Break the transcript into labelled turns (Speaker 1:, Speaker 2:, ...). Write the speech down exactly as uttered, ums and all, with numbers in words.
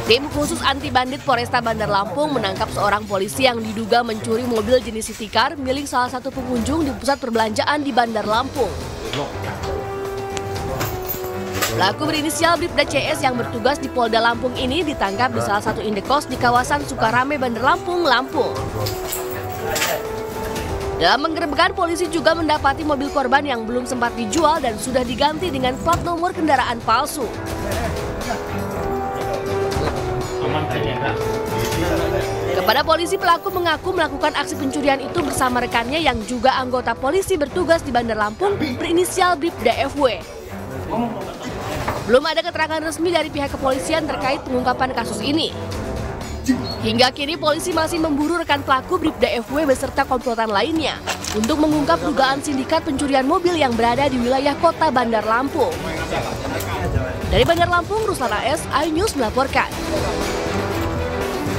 Speaker 1: Tim khusus anti bandit Polresta Bandar Lampung menangkap seorang polisi yang diduga mencuri mobil jenis city car milik salah satu pengunjung di pusat perbelanjaan di Bandar Lampung. Pelaku berinisial Bribda C S yang bertugas di Polda Lampung ini ditangkap di salah satu indekos di kawasan Sukarame, Bandar Lampung, Lampung. Dalam penggerebekan, polisi juga mendapati mobil korban yang belum sempat dijual dan sudah diganti dengan plat nomor kendaraan palsu. Kepada polisi, pelaku mengaku melakukan aksi pencurian itu bersama rekannya yang juga anggota polisi bertugas di Bandar Lampung berinisial Bribda F W. Belum ada keterangan resmi dari pihak kepolisian terkait pengungkapan kasus ini. Hingga kini polisi masih memburu rekan pelaku Bribda F W beserta komplotan lainnya untuk mengungkap dugaan sindikat pencurian mobil yang berada di wilayah kota Bandar Lampung. Dari Bandar Lampung, Ruslana S, iNews melaporkan.